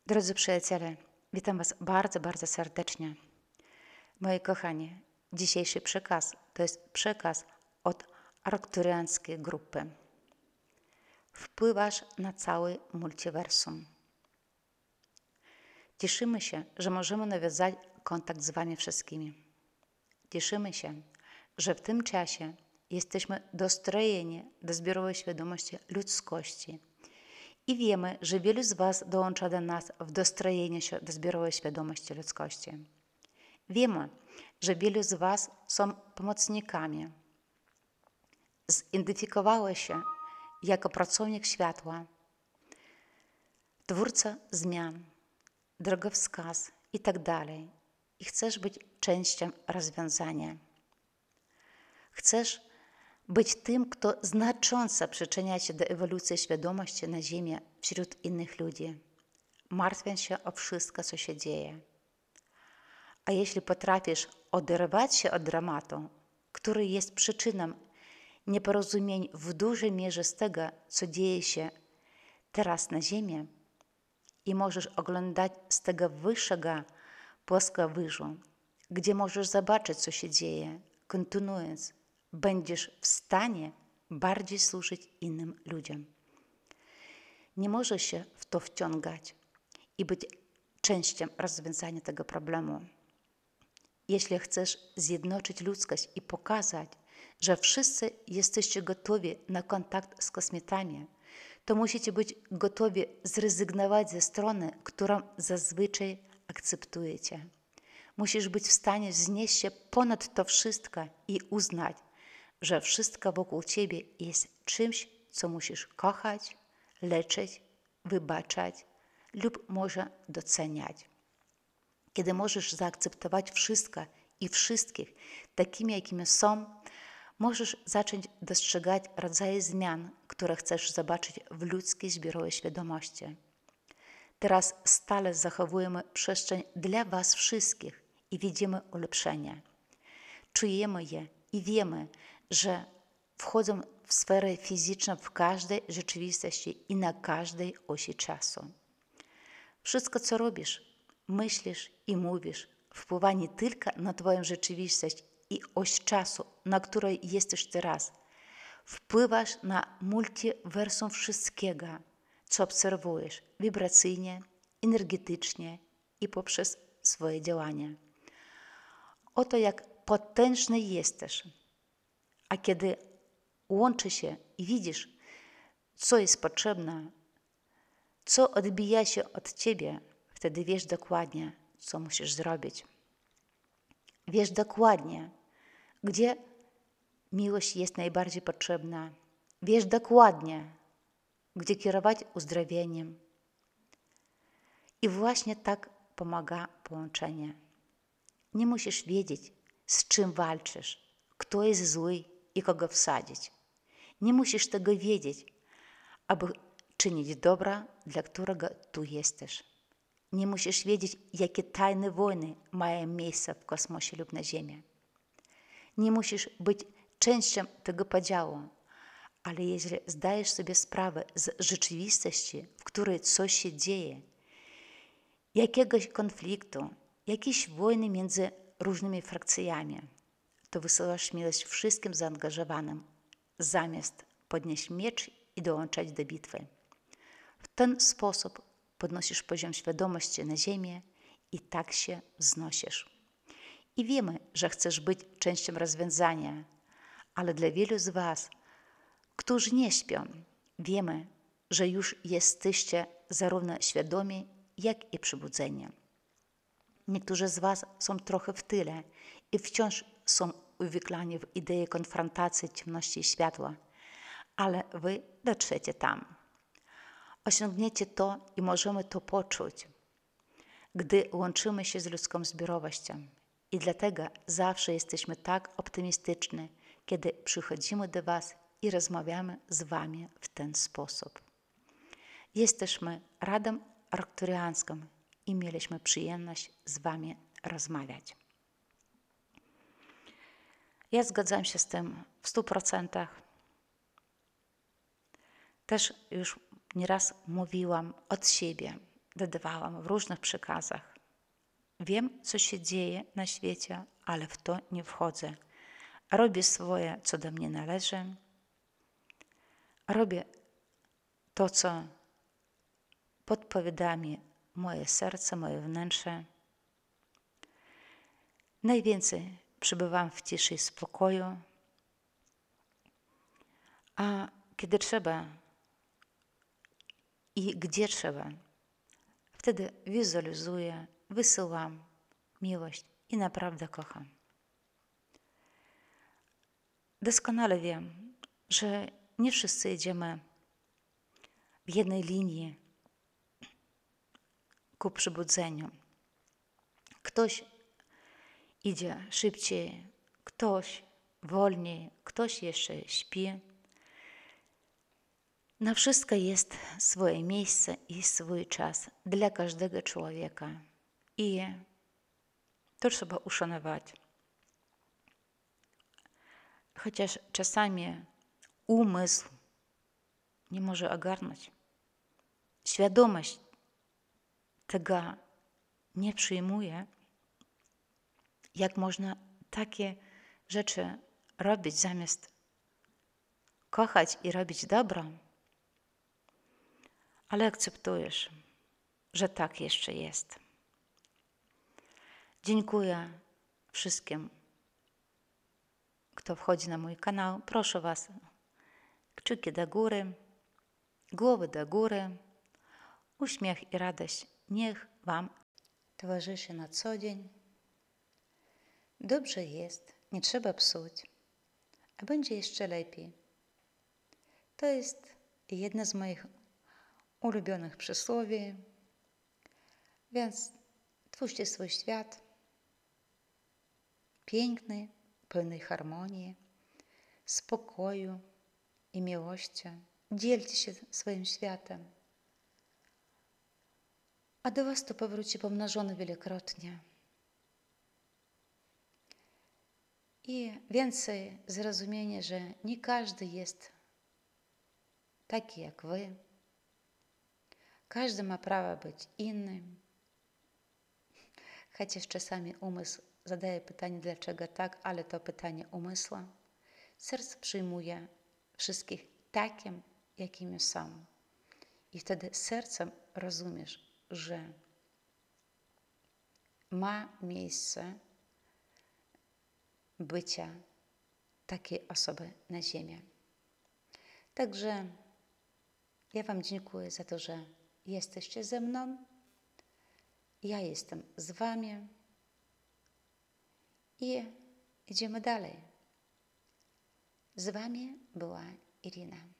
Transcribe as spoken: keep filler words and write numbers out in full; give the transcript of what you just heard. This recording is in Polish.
Drodzy przyjaciele, witam Was bardzo, bardzo serdecznie. Moi kochani, dzisiejszy przekaz to jest przekaz od arkturiańskiej grupy. Wpływasz na cały multiversum. Cieszymy się, że możemy nawiązać kontakt z Wami wszystkimi. Cieszymy się, że w tym czasie jesteśmy dostrojeni do zbiorowej świadomości ludzkości i wiemy, że wielu z Was dołącza do nas w dostrojeniu się do zbiorowej świadomości ludzkości. Wiemy, że wielu z Was są pomocnikami. Zidentyfikowało się jako pracownik światła, twórca zmian, drogowskaz itd. I chcesz być częścią rozwiązania. Chcesz być tym, kto znacząco przyczynia się do ewolucji świadomości na Ziemi wśród innych ludzi, martwiąc się o wszystko, co się dzieje. A jeśli potrafisz oderwać się od dramatu, który jest przyczyną nieporozumień w dużej mierze z tego, co dzieje się teraz na Ziemi, i możesz oglądać z tego wyższego płaskowyżu, gdzie możesz zobaczyć, co się dzieje, kontynuując, będziesz w stanie bardziej służyć innym ludziom. Nie możesz się w to wciągać i być częścią rozwiązania tego problemu. Jeśli chcesz zjednoczyć ludzkość i pokazać, że wszyscy jesteście gotowi na kontakt z kosmitami, to musicie być gotowi zrezygnować ze strony, którą zazwyczaj akceptujecie. Musisz być w stanie wznieść się ponad to wszystko i uznać, że wszystko wokół Ciebie jest czymś, co musisz kochać, leczyć, wybaczać lub może doceniać. Kiedy możesz zaakceptować wszystko i wszystkich takimi, jakimi są, możesz zacząć dostrzegać rodzaje zmian, które chcesz zobaczyć w ludzkiej zbiorowej świadomości. Teraz stale zachowujemy przestrzeń dla Was wszystkich i widzimy ulepszenia. Czujemy je i wiemy, że wchodzą w sferę fizyczną w każdej rzeczywistości i na każdej osi czasu. Wszystko, co robisz, myślisz i mówisz, wpływa nie tylko na Twoją rzeczywistość i oś czasu, na której jesteś teraz. Wpływasz na multiversum wszystkiego, co obserwujesz wibracyjnie, energetycznie i poprzez swoje działania. Oto jak potężny jesteś. A kiedy łączy się i widzisz, co jest potrzebne, co odbija się od Ciebie, wtedy wiesz dokładnie, co musisz zrobić. Wiesz dokładnie, gdzie miłość jest najbardziej potrzebna. Wiesz dokładnie, gdzie kierować uzdrowieniem. I właśnie tak pomaga połączenie. Nie musisz wiedzieć, z czym walczysz, kto jest zły i kogo wsadzić. Nie musisz tego wiedzieć, aby czynić dobra, dla którego tu jesteś. Nie musisz wiedzieć, jakie tajne wojny mają miejsce w kosmosie lub na Ziemi. Nie musisz być częścią tego podziału, ale jeżeli zdajesz sobie sprawę z rzeczywistości, w której coś się dzieje, jakiegoś konfliktu, jakiejś wojny między różnymi frakcjami, to wysyłasz śmiałość wszystkim zaangażowanym, zamiast podnieść miecz i dołączać do bitwy. W ten sposób podnosisz poziom świadomości na ziemię i tak się wznosisz. I wiemy, że chcesz być częścią rozwiązania, ale dla wielu z Was, którzy nie śpią, wiemy, że już jesteście zarówno świadomi, jak i przebudzeni. Niektórzy z Was są trochę w tyle i wciąż są uwikłani w ideę konfrontacji ciemności i światła, ale Wy dotrzecie tam. Osiągniecie to i możemy to poczuć, gdy łączymy się z ludzką zbiorowością. I dlatego zawsze jesteśmy tak optymistyczni, kiedy przychodzimy do Was i rozmawiamy z Wami w ten sposób. Jesteśmy Radą Arkturiańską i mieliśmy przyjemność z Wami rozmawiać. Ja zgadzam się z tym w stu procentach. Też już nieraz mówiłam od siebie, dodawałam w różnych przekazach. Wiem, co się dzieje na świecie, ale w to nie wchodzę. Robię swoje, co do mnie należy. Robię to, co podpowiada mi moje serce, moje wnętrze. Najwięcej przebywam w ciszy i spokoju, a kiedy trzeba i gdzie trzeba, wtedy wizualizuję, wysyłam miłość i naprawdę kocham. Doskonale wiem, że nie wszyscy idziemy w jednej linii ku przebudzeniu. Ktoś idzie szybciej, ktoś wolniej, ktoś jeszcze śpi. Na wszystko jest swoje miejsce i swój czas dla każdego człowieka. I to trzeba uszanować. Chociaż czasami umysł nie może ogarnąć. Świadomość tego nie przyjmuje, jak można takie rzeczy robić zamiast kochać i robić dobro. Ale akceptujesz, że tak jeszcze jest. Dziękuję wszystkim, kto wchodzi na mój kanał. Proszę Was, kciuki do góry, głowy do góry, uśmiech i radość niech Wam towarzyszy na co dzień. Dobrze jest, nie trzeba psuć, a będzie jeszcze lepiej. To jest jedno z moich ulubionych przysłowi, więc twórzcie swój świat piękny, pełny harmonii, spokoju i miłości. Dzielcie się swoim światem, a do Was to powróci pomnożone wielokrotnie. I więcej zrozumienia, że nie każdy jest taki jak Wy. Każdy ma prawo być innym. Chociaż czasami umysł zadaje pytanie, dlaczego tak, ale to pytanie umysłu. Serce przyjmuje wszystkich takim, jakimi są. I wtedy sercem rozumiesz, że ma miejsce bycia takiej osoby na ziemi. Także ja Wam dziękuję za to, że jesteście ze mną. Ja jestem z Wami. I idziemy dalej. Z Wami była Irina.